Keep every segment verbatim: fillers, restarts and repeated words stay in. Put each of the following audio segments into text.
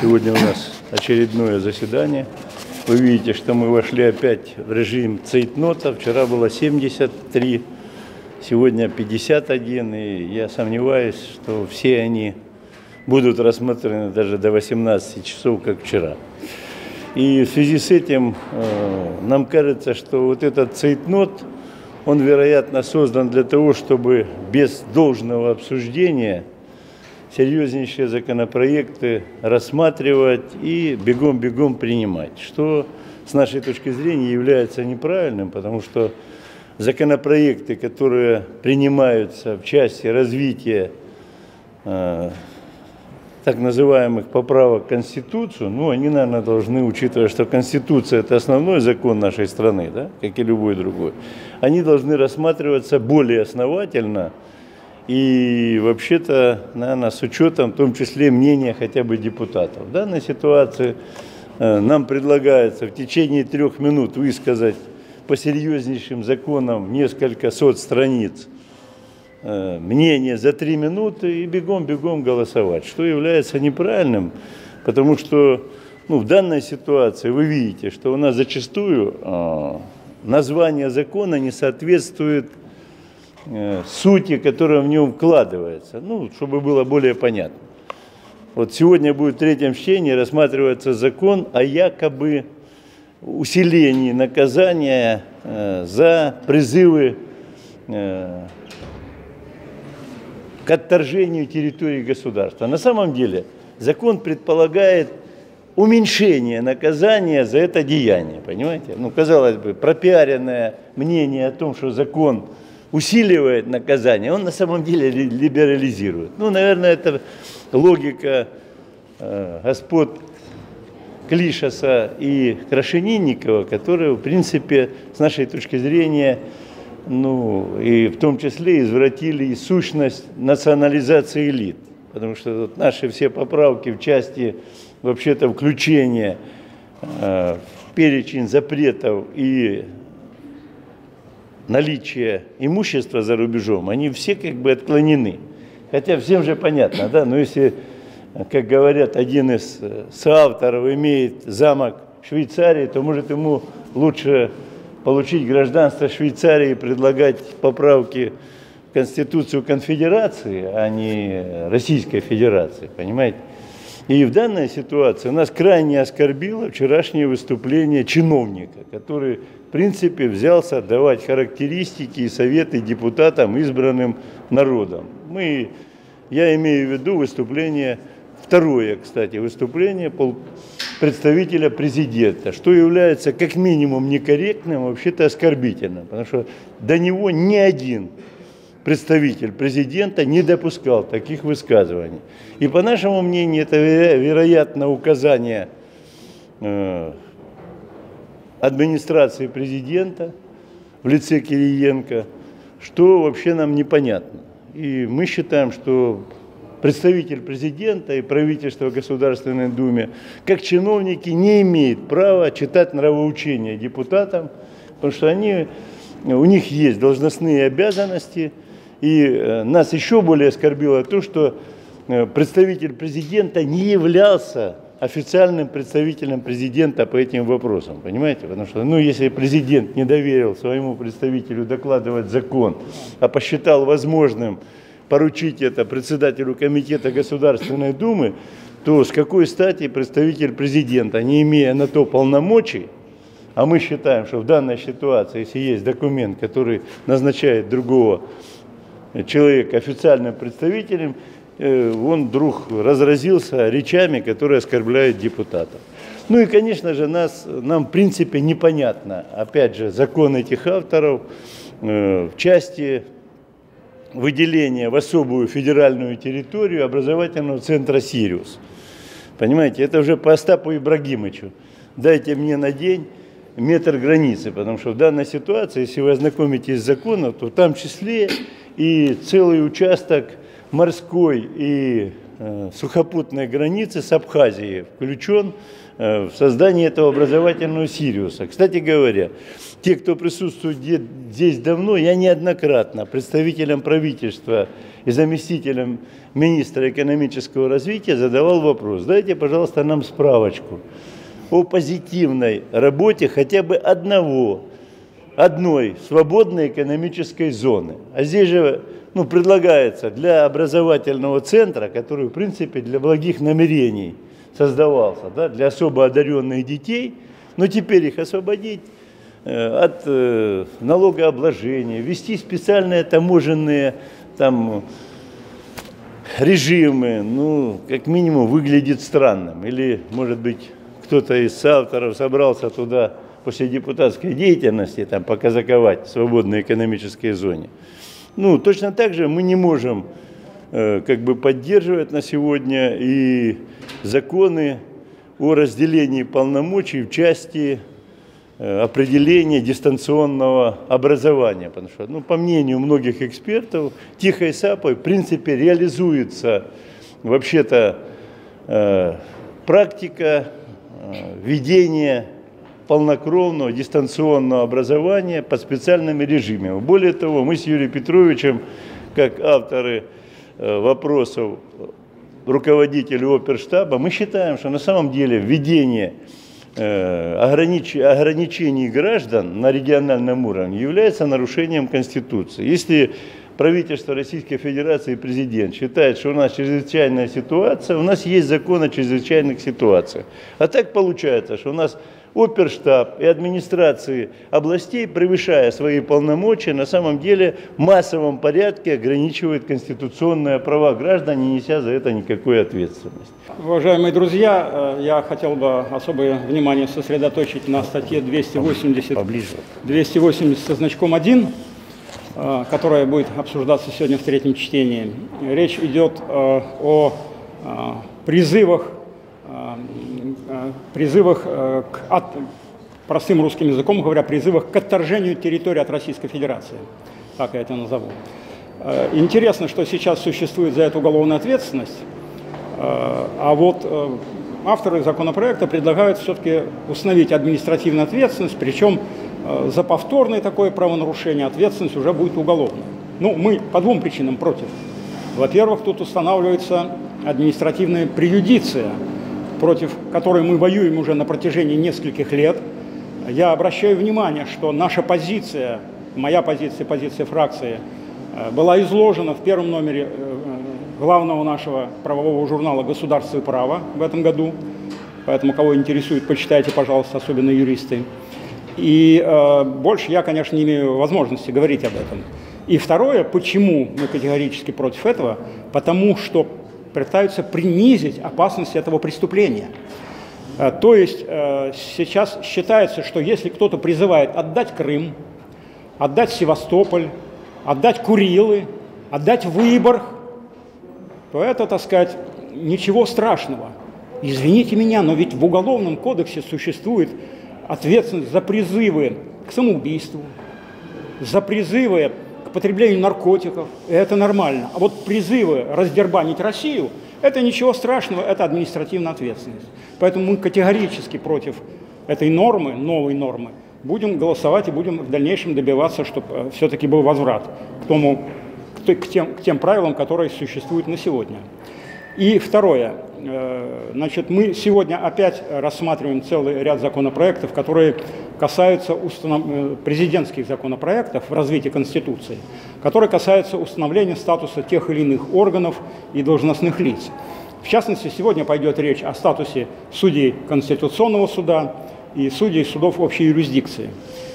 Сегодня у нас очередное заседание. Вы видите, что мы вошли опять в режим цейтнота. Вчера было семьдесят три, сегодня пятьдесят один. И я сомневаюсь, что все они будут рассмотрены даже до восемнадцати часов, как вчера. И в связи с этим э, нам кажется, что вот этот цейтнот, он, вероятно, создан для того, чтобы без должного обсуждения серьезнейшие законопроекты рассматривать и бегом-бегом принимать, что с нашей точки зрения является неправильным, потому что законопроекты, которые принимаются в части развития э, так называемых поправок в Конституцию, ну, они, наверное, должны, учитывая, что Конституция – это основной закон нашей страны, да, как и любой другой, они должны рассматриваться более основательно и, вообще-то, наверное, с учетом, в том числе, мнения хотя бы депутатов. В данной ситуации э, нам предлагается в течение трех минут высказать по серьезнейшим законам несколько сот страниц э, мнения за три минуты и бегом-бегом голосовать, что является неправильным, потому что ну, в данной ситуации вы видите, что у нас зачастую э, название закона не соответствует сути, которая в нем вкладывается, ну, чтобы было более понятно. Вот сегодня будет в третьем чтении рассматриваться закон о якобы усилении наказания э, за призывы э, к отторжению территории государства. На самом деле закон предполагает уменьшение наказания за это деяние, понимаете? Ну, казалось бы, пропиаренное мнение о том, что закон усиливает наказание, он на самом деле либерализирует. Ну, наверное, это логика э, господ Клишаса и Крашенинникова, которые, в принципе, с нашей точки зрения, ну, и в том числе извратили и сущность национализации элит. Потому что вот наши все поправки в части, вообще-то, включения э, в перечень запретов и наличие имущества за рубежом, они все как бы отклонены. Хотя всем же понятно, да, но если, как говорят, один из соавторов имеет замок в Швейцарии, то может ему лучше получить гражданство Швейцарии и предлагать поправки в Конституцию Конфедерации, а не Российской Федерации, понимаете? И в данной ситуации нас крайне оскорбило вчерашнее выступление чиновника, который, в принципе, взялся давать характеристики и советы депутатам, избранным народом. Мы, я имею в виду выступление, второе, кстати, выступление представителя президента, что является как минимум некорректным, вообще-то оскорбительным, потому что до него ни один представитель президента не допускал таких высказываний. И по нашему мнению, это, вероятно, указание э, администрации президента в лице Кириенко, что вообще нам непонятно. И мы считаем, что представитель президента и правительство в Государственной Думе, как чиновники, не имеют права читать нравоучения депутатам, потому что они, у них есть должностные обязанности. И нас еще более оскорбило то, что представитель президента не являлся официальным представителем президента по этим вопросам, понимаете? Потому что, ну, если президент не доверил своему представителю докладывать закон, а посчитал возможным поручить это председателю комитета Государственной Думы, то с какой стати представитель президента, не имея на то полномочий, а мы считаем, что в данной ситуации, если есть документ, который назначает другого человек официальным представителем, он вдруг разразился речами, которые оскорбляют депутатов. Ну и, конечно же, нас, нам в принципе непонятно, опять же, закон этих авторов э, в части выделения в особую федеральную территорию образовательного центра «Сириус». Понимаете, это уже по Остапу Ибрагимовичу. Дайте мне на день метр границы, потому что в данной ситуации, если вы ознакомитесь с законом, то в том числе и целый участок морской и э, сухопутной границы с Абхазией включен в создании этого образовательного Сириуса. Кстати говоря, те, кто присутствует здесь давно, я неоднократно представителям правительства и заместителям министра экономического развития задавал вопрос: дайте, пожалуйста, нам справочку о позитивной работе хотя бы одного, одной свободной экономической зоны. А здесь же ну, предлагается для образовательного центра, который, в принципе, для благих намерений создавался, да, для особо одаренных детей, но теперь их освободить э, от э, налогообложения, ввести специальные таможенные там режимы, ну, как минимум, выглядит странным. Или, может быть, кто-то из авторов собрался туда после депутатской деятельности там показаковать в свободной экономической зоне. Ну, точно так же мы не можем э, как бы поддерживать на сегодня и законы о разделении полномочий в части э, определения дистанционного образования. Потому что, ну, по мнению многих экспертов, тихой сапой в принципе реализуется вообще-то э, практика э, введения полнокровного дистанционного образования по специальным режимам. Более того, мы с Юрием Петровичем, как авторы э, вопросов руководителю оперштаба, мы считаем, что на самом деле введение э, огранич... ограничений граждан на региональном уровне является нарушением Конституции. Если правительство Российской Федерации и президент считают, что у нас чрезвычайная ситуация, у нас есть закон о чрезвычайных ситуациях. А так получается, что у нас оперштаб и администрации областей, превышая свои полномочия, на самом деле в массовом порядке ограничивают конституционные права граждан, не неся за это никакой ответственности. Уважаемые друзья, я хотел бы особое внимание сосредоточить на статье двести восемьдесят, двести восемьдесят со значком один, которая будет обсуждаться сегодня в третьем чтении. Речь идет о призывах, призывах к, от, простым русским языком говоря, призывах к отторжению территории от Российской Федерации. Так я это назову. Интересно, что сейчас существует за это уголовная ответственность, а вот авторы законопроекта предлагают все-таки установить административную ответственность, причем за повторное такое правонарушение ответственность уже будет уголовная. Ну, мы по двум причинам против. Во-первых, тут устанавливается административная преюдиция, против которой мы воюем уже на протяжении нескольких лет. Я обращаю внимание, что наша позиция, моя позиция, позиция фракции, была изложена в первом номере главного нашего правового журнала «Государство и право» в этом году. Поэтому, кого интересует, почитайте, пожалуйста, особенно юристы. И э, больше я, конечно, не имею возможности говорить об этом. И второе, почему мы категорически против этого, потому что пытаются принизить опасность этого преступления. Э, то есть э, сейчас считается, что если кто-то призывает отдать Крым, отдать Севастополь, отдать Курилы, отдать Выборг, то это, так сказать, ничего страшного. Извините меня, но ведь в Уголовном кодексе существует ответственность за призывы к самоубийству, за призывы к потреблению наркотиков, и это нормально. А вот призывы раздербанить Россию, это ничего страшного, это административная ответственность. Поэтому мы категорически против этой нормы, новой нормы, будем голосовать и будем в дальнейшем добиваться, чтобы все-таки был возврат к, тому, к, тем, к тем правилам, которые существуют на сегодня. И второе. Значит, мы сегодня опять рассматриваем целый ряд законопроектов, которые касаются установ... президентских законопроектов в развитии Конституции, которые касаются установления статуса тех или иных органов и должностных лиц. В частности, сегодня пойдет речь о статусе судей Конституционного суда и судей судов общей юрисдикции.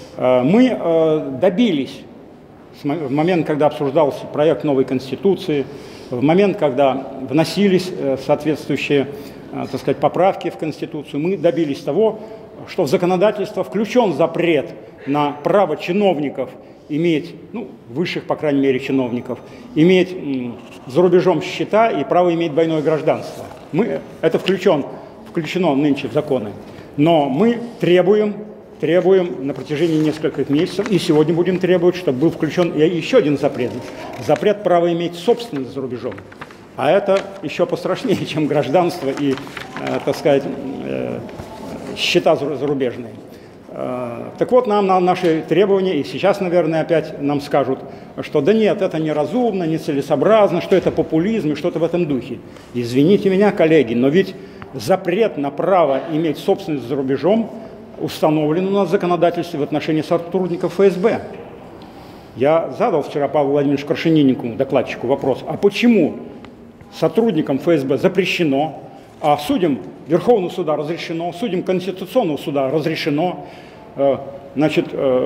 Мы добились, в момент, когда обсуждался проект новой Конституции, в момент, когда вносились соответствующие, так сказать, поправки в Конституцию, мы добились того, что в законодательство включен запрет на право чиновников иметь, ну, высших, по крайней мере, чиновников, иметь м, за рубежом счета и право иметь двойное гражданство. Мы, это включен, включено нынче в законы. Но мы требуем, требуем на протяжении нескольких месяцев, и сегодня будем требовать, чтобы был включен еще один запрет. Запрет права иметь собственность за рубежом. А это еще пострашнее, чем гражданство и, э, так сказать, э, счета зарубежные. Так вот, нам на наши требования, и сейчас, наверное, опять нам скажут, что да нет, это неразумно, нецелесообразно, что это популизм и что-то в этом духе. Извините меня, коллеги, но ведь запрет на право иметь собственность за рубежом установлен у нас в законодательстве в отношении сотрудников эф эс бэ. Я задал вчера Павлу Владимировичу Крашенинникову, докладчику, вопрос, а почему сотрудникам эф эс бэ запрещено, а судьям Верховного суда разрешено, судьям Конституционного суда разрешено, значит,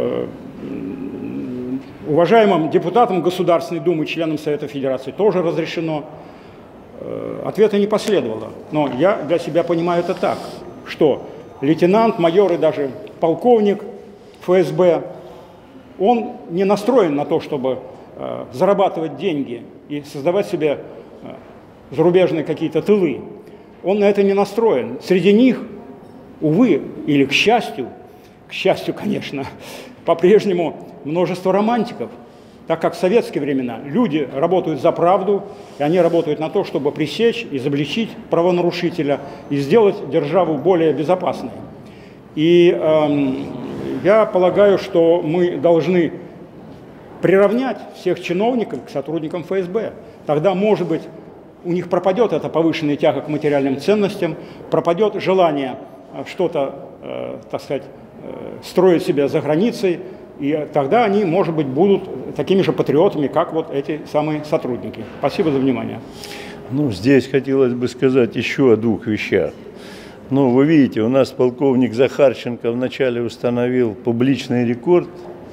уважаемым депутатам Государственной Думы, членам Совета Федерации тоже разрешено. Ответа не последовало. Но я для себя понимаю это так, что лейтенант, майор и даже полковник эф эс бэ, он не настроен на то, чтобы зарабатывать деньги и создавать себе зарубежные какие-то тылы. Он на это не настроен. Среди них, увы, или к счастью, к счастью, конечно, по-прежнему множество романтиков, так как в советские времена люди работают за правду, и они работают на то, чтобы пресечь, изобличить правонарушителя и сделать державу более безопасной. И э, я полагаю, что мы должны приравнять всех чиновников к сотрудникам эф эс бэ. Тогда, может быть, у них пропадет эта повышенная тяга к материальным ценностям, пропадет желание что-то, э, так сказать, э, строить себя за границей, и тогда они, может быть, будут такими же патриотами, как вот эти самые сотрудники. Спасибо за внимание. Ну, здесь хотелось бы сказать еще о двух вещах. Ну, вы видите, у нас полковник Захарченко вначале установил публичный рекорд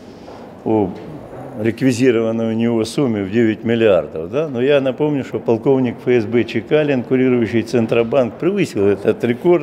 о реквизированной у него сумме в девять миллиардов, да? Но я напомню, что полковник эф эс бэ Чекалин, курирующий Центробанк, превысил этот рекорд,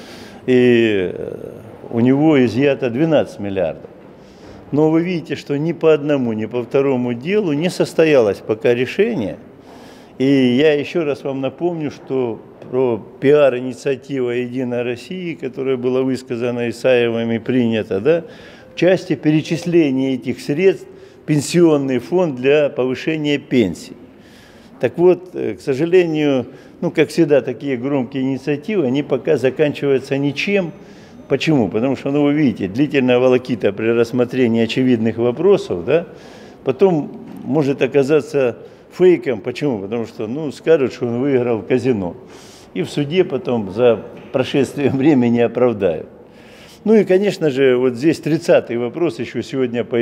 и у него изъято двенадцать миллиардов. Но вы видите, что ни по одному, ни по второму делу не состоялось пока решение. И я еще раз вам напомню, что про пиар-инициатива «Единой России», которая была высказана Исаевым и принята, да, в части перечисления этих средств пенсионный фонд для повышения пенсий. Так вот, к сожалению, ну, как всегда, такие громкие инициативы, они пока заканчиваются ничем. Почему? Потому что, ну, вы видите, длительная волокита при рассмотрении очевидных вопросов, да, потом может оказаться фейком. Почему? Потому что, ну, скажут, что он выиграл в казино. И в суде потом за прошествием времени оправдают. Ну и, конечно же, вот здесь тридцатый вопрос еще сегодня по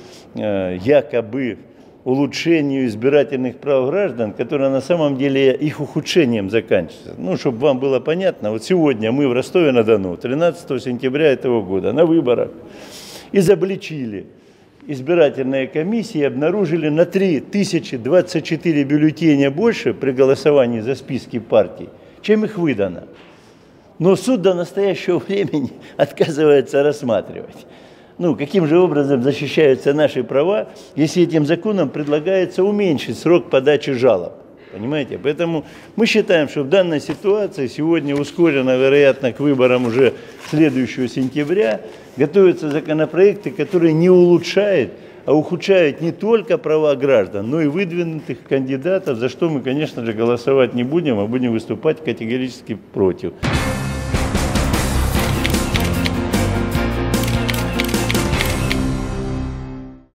якобы улучшению избирательных прав граждан, которые на самом деле их ухудшением заканчиваются. Ну, чтобы вам было понятно, вот сегодня мы в Ростове-на-Дону, тринадцатого сентября этого года, на выборах изобличили избирательные комиссии и обнаружили на три тысячи двадцать четыре бюллетеня больше при голосовании за списки партий, чем их выдано. Но суд до настоящего времени отказывается рассматривать. Ну, каким же образом защищаются наши права, если этим законом предлагается уменьшить срок подачи жалоб? Понимаете? Поэтому мы считаем, что в данной ситуации сегодня ускоренно, вероятно, к выборам уже следующего сентября готовятся законопроекты, которые не улучшают, а ухудшают не только права граждан, но и выдвинутых кандидатов, за что мы, конечно же, голосовать не будем, а будем выступать категорически против.